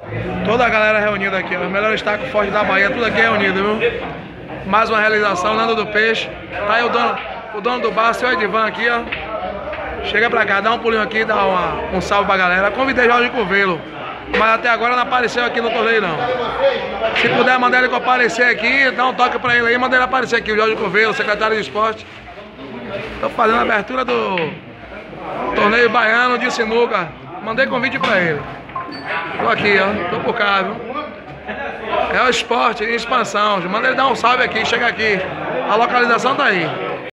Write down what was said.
Toda a galera reunida aqui, ó. Os melhores tacos fortes da Bahia, tudo aqui reunido, viu? Mais uma realização, Nando do Peixe. Tá aí o dono do bar, seu Edivan aqui, ó. Chega pra cá, dá um pulinho aqui, dá um salve pra galera. Convidei Jorge Covello, mas até agora não apareceu aqui no torneio não. Se puder mandar ele comparecer aqui, dá um toque pra ele aí, manda ele aparecer aqui, o Jorge Covello, secretário de esporte. Tô fazendo a abertura do torneio baiano de sinuca. Mandei convite pra ele. Tô aqui, ó, tô por cá, viu? É o esporte em expansão. Manda ele dar um salve aqui, chega aqui. A localização tá aí.